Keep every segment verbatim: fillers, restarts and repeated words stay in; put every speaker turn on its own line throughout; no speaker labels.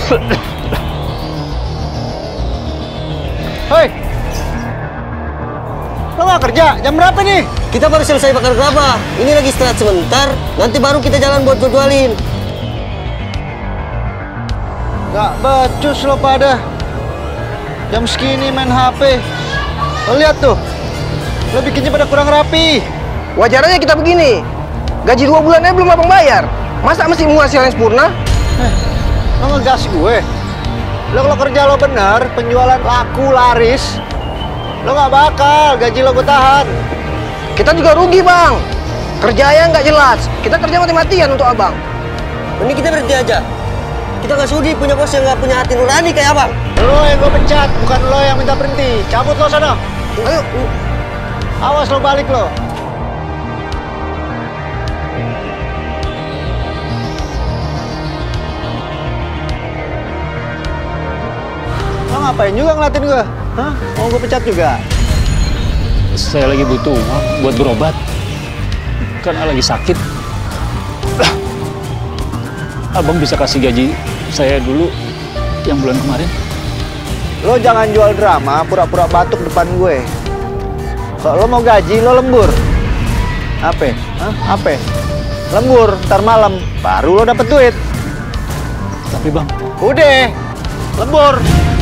Hei, lo nggak kerja? Jam berapa nih?
Kita baru selesai bakar gerabah. Ini lagi istirahat sebentar, nanti baru kita jalan buat jadwalin.
Gak becus lo pada. Jam segini main H P. Lo lihat tuh, lo bikinnya pada kurang rapi.
Wajar aja kita begini. Gaji dua bulannya belum abang bayar. Masa mesti mau hasil yang sempurna?
Eh, lo ngegas gue. Lo kalau kerja lo bener, penjualan laku laris, lo nggak bakal gaji lo gue tahan.
Kita juga rugi bang. Kerjanya nggak jelas. Kita kerja mati-matian untuk abang.
Mending kita berhenti aja. Kita nggak sudi punya bos yang nggak punya hati nurani kayak abang.
Lo yang gue pecat, bukan lo yang minta berhenti. Cabut lo sana.
Ayo.
Awas lo balik lo. Lo ngapain juga ngeliatin gue? Hah? Mau gue pecat juga?
Saya lagi butuh uang buat berobat. Karena lagi sakit. Abang bisa kasih gaji saya dulu yang bulan kemarin?
Lo jangan jual drama, pura-pura batuk depan gue. Kalau lo mau gaji, lo lembur. Apa? Hah? Apa? Lembur, ntar malam, baru lo dapet duit.
Tapi bang...
Udah, lembur.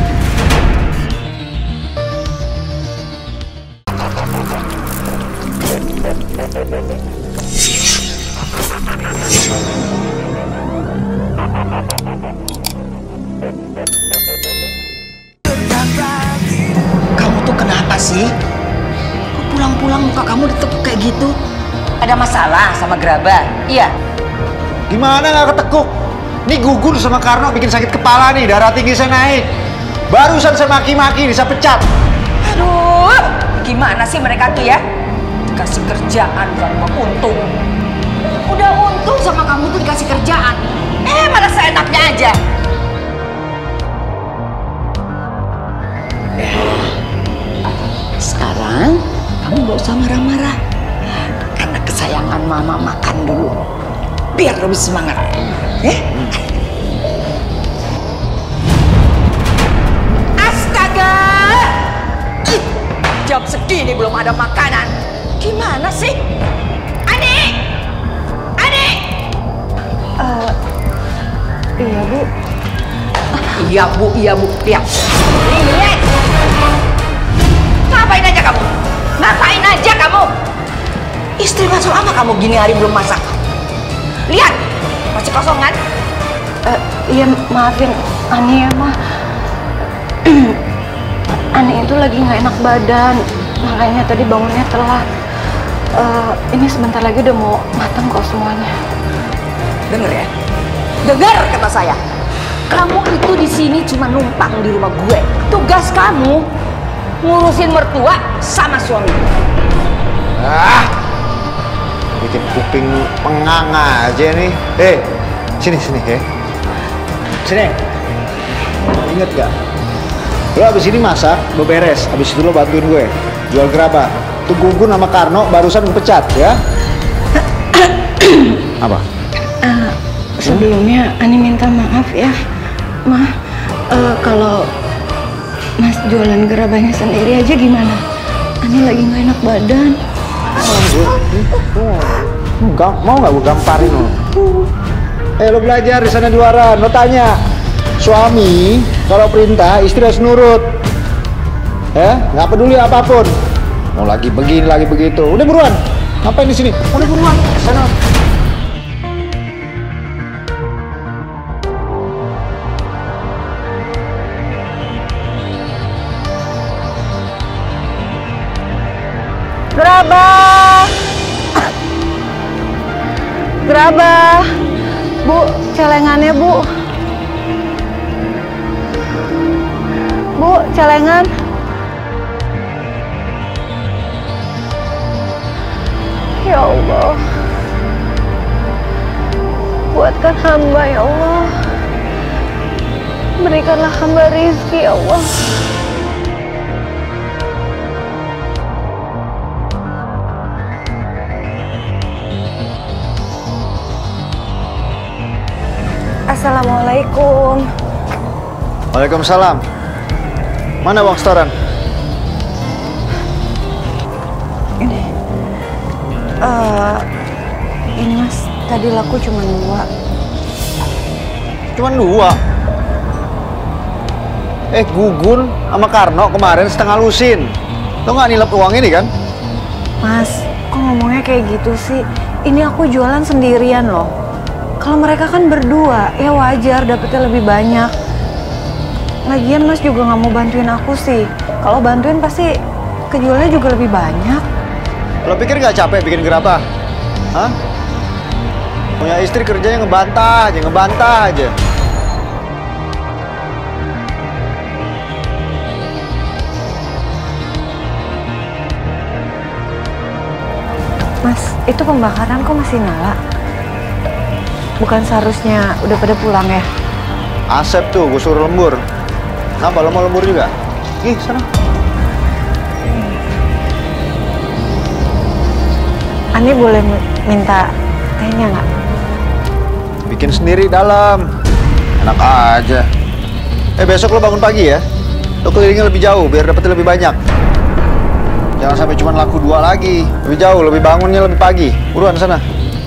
Kamu tuh kenapa sih? Kok pulang-pulang muka kamu ditekuk kayak gitu? Ada masalah sama Gerabah? Iya.
Gimana nggak ketekuk? Nih gugur sama Karno bikin sakit kepala nih, darah tinggi saya naik. Barusan saya maki-maki, bisa pecat.
Aduh, gimana sih mereka tuh ya? Dikasih kerjaan kan untung. Udah untung sama kamu tuh dikasih kerjaan. Eh, malah seenaknya aja. Sekarang kamu gak usah marah-marah. Anak kesayangan mama makan dulu, biar lebih semangat. Eh? Astaga! Ih, jam segini belum ada makanan. Gimana sih? Adik! Adik!
Uh, iya bu.
Iya bu, iya bu, lihat. Lihat! Ngapain aja kamu? Ngapain aja kamu? Istri masuk apa kamu gini hari belum masak? Lihat, masih kosong kan?
Uh, iya maafin Ani ya mah. Ani itu lagi nggak enak badan, makanya tadi bangunnya telat. Uh, ini sebentar lagi udah mau matang kok semuanya.
Dengar ya, dengar kata saya. Kamu itu di sini cuma numpang di rumah gue. Tugas kamu ngurusin mertua sama suami.
Ah, bikin kuping pengang aja nih. Eh, sini sini ya. Sini. Ingat gak? Lo abis ini masak, lo beres. Abis itu lo bantuin gue jual gerabah. Tuh Gugun sama Karno barusan pecat ya. Apa?
Uh, sebelumnya Ani minta maaf ya, Ma. Uh, kalau Mas jualan gerabahnya sendiri aja gimana? Ani lagi nggak enak badan.
Gak, mau nggak gue gamparin lo? Eh lo belajar di sana di luaran, lo tanya suami kalau perintah istri harus nurut, ya nggak peduli apapun. Mau lagi begini lagi begitu, udah buruan. Ngapain di sini? Udah buruan, sana.
Gerabah, gerabah, Bu, celengannya Bu, Bu, celengan. Ya Allah, buatkan hamba ya Allah, berikanlah hamba rizki ya Allah. Assalamualaikum.
Waalaikumsalam. Mana uang setoran?
Ini, uh, ini mas, tadi laku cuma dua.
Cuman dua? Eh, Gugun sama Karno kemarin setengah lusin. Lo nggak nilep uang ini kan?
Mas, kok ngomongnya kayak gitu sih? Ini aku jualan sendirian loh. Kalau mereka kan berdua, ya wajar dapetnya lebih banyak. Lagian mas juga nggak mau bantuin aku sih. Kalau bantuin pasti kejualnya juga lebih banyak.
Lo pikir nggak capek bikin gerabah? Hah? Punya istri kerjanya ngebantah aja, ngebantah aja.
Mas, itu pembakaran kok masih nyala? Bukan seharusnya udah pada pulang ya?
Asep tuh, gue suruh lembur. Kenapa lo mau lembur juga? Ih, sana.
Ani boleh minta tehnya nggak?
Bikin sendiri dalam. Enak aja. Eh, besok lo bangun pagi ya. Lo kelilingnya lebih jauh biar dapetnya lebih banyak. Jangan sampai cuma laku dua lagi. Lebih jauh, lebih bangunnya lebih pagi. Buruan sana.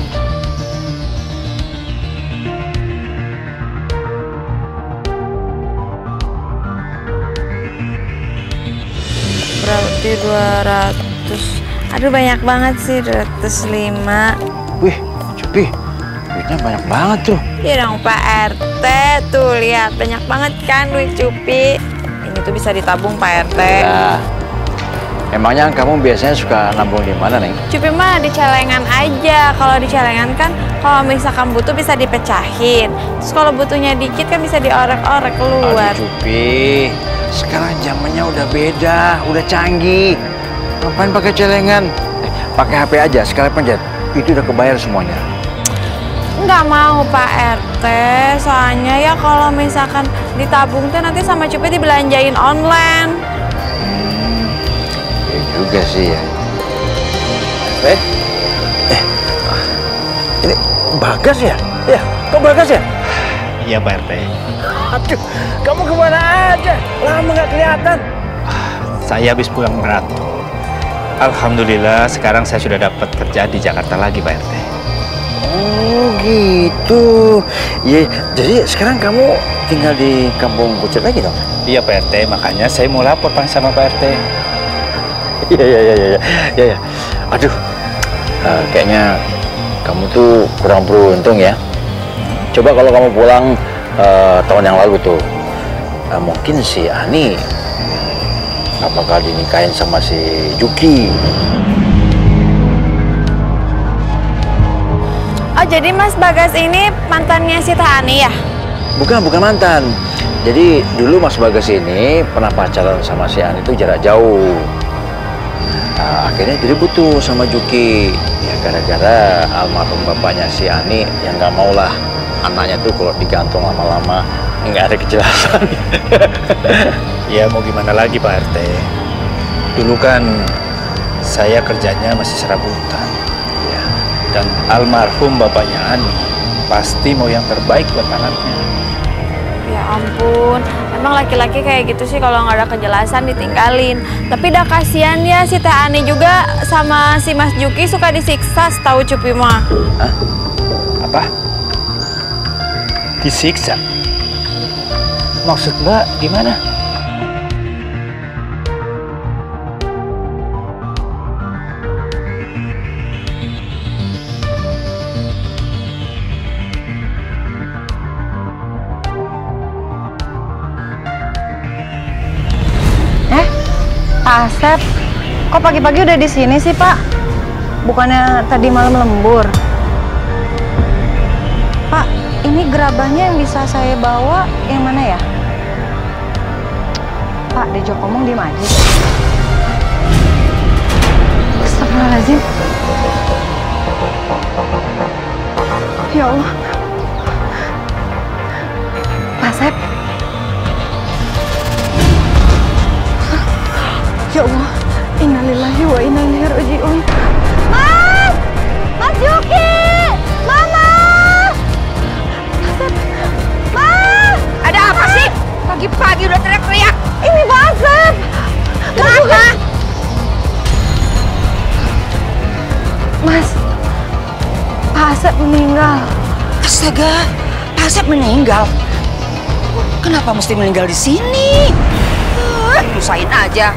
Berarti dua ratus. Aduh banyak banget sih, dua ratus lima.
Wih, Cupi, duitnya banyak banget tuh.
Iya dong Pak R T, tuh lihat banyak banget kan duit Cupi. Ini tuh bisa ditabung Pak R T.
Ya. Emangnya kamu biasanya suka nabung di mana, Neng?
Cupi mah di celengan aja. Kalau di celengan kan, kalau misalkan butuh bisa dipecahin. Terus kalau butuhnya dikit kan bisa diorek-orek keluar.
Aduh, Cupi, sekarang zamannya udah beda, udah canggih. Ngapain pakai celengan? Eh, pakai H P aja, sekali pencet. Itu udah kebayar semuanya.
Nggak mau Pak R T, soalnya ya kalau misalkan ditabung tuh nanti sama Cupi dibelanjain online.
Hmm, ya juga sih ya. Eh, eh, ini Bagas ya? Ya, kok Bagas ya?
Iya Pak R T.
Aduh, kamu kemana aja? Lama nggak kelihatan.
Saya habis pulang merantau. Alhamdulillah sekarang saya sudah dapat kerja di Jakarta lagi Pak R T.
Oh gitu. Ya, jadi sekarang kamu tinggal di kampung Kucet lagi dong?
Iya Pak R T, makanya saya mau lapor Pak sama Pak R T.
Iya iya iya iya iya. Ya. Aduh, uh, kayaknya kamu tuh kurang beruntung ya. Coba kalau kamu pulang uh, tahun yang lalu tuh, uh, mungkin si Ani apakah dinikahin sama si Juki?
Oh jadi Mas Bagas ini mantannya si Ani ya?
Bukan, bukan mantan. Jadi dulu Mas Bagas ini pernah pacaran sama si Ani itu jarak jauh. Nah, akhirnya jadi butuh sama Juki. Ya gara-gara almarhum bapaknya si Ani yang nggak mau lah anaknya tuh kalau digantung lama-lama nggak ada kejelasan.
Ya mau gimana lagi Pak R T. Dulu kan saya kerjanya masih serabutan. Ya. Dan almarhum bapaknya Ani pasti mau yang terbaik buat anaknya.
Ya ampun, emang laki-laki kayak gitu sih kalau nggak ada kejelasan ditinggalin. Tapi dah kasihan ya si Teh Ani juga sama si Mas Juki suka disiksa setahu Cupi mah.
Hah? Apa? Disiksa? Maksud Mbak gimana?
Pak Asep, kok pagi-pagi udah di sini sih Pak? Bukannya tadi malam lembur? Pak, ini gerabahnya yang bisa saya bawa yang mana ya? Pak, Dejo ngomong diem aja. Astagfirullahaladzim. Ya Allah. Pak Asep. Ya Allah, innalillahi wa inna ilaihi raji'un. Mas! Mas Juki! Mama! Mas!
Ada apa sih?
Pagi meninggal.
Astaga, Pak Asep meninggal. Kenapa mesti meninggal di sini? Uh, Usahain aja.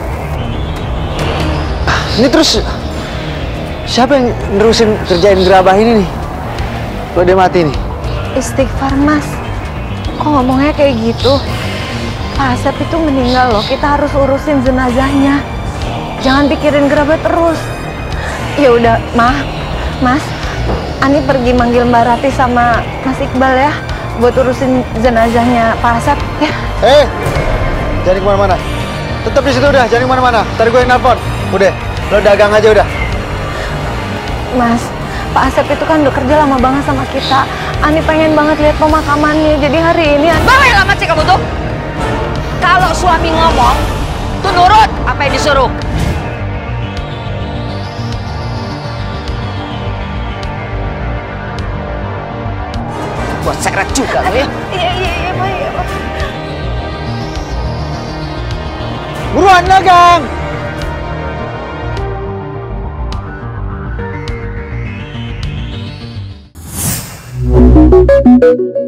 Ini terus siapa yang nerusin kerjain gerabah ini nih? Kalau dia mati nih.
Istighfar, Mas. Kok ngomongnya kayak gitu? Pak Asep itu meninggal loh, kita harus urusin jenazahnya. Jangan pikirin gerabah terus. Ya udah, Ma, Mas, Ani pergi manggil Mbak Rati sama Mas Iqbal ya, buat urusin jenazahnya Pak Asep ya.
Eh, jangan kemana-mana. Tetap di situ udah, jangan kemana-mana. Tadi gue yang nelfon. Udah, lo dagang aja udah.
Mas, Pak Asep itu kan udah kerja lama banget sama kita. Ani pengen banget lihat pemakamannya. Jadi hari ini Ani...
Bawa yang lama sih kamu tuh. Kalau suami ngomong, tuh nurut apa yang disuruh. Buat seret juga lo ya.
Iya, iya, iya, Pak. Iya, Pak.
Buruan dagang!
Thank you.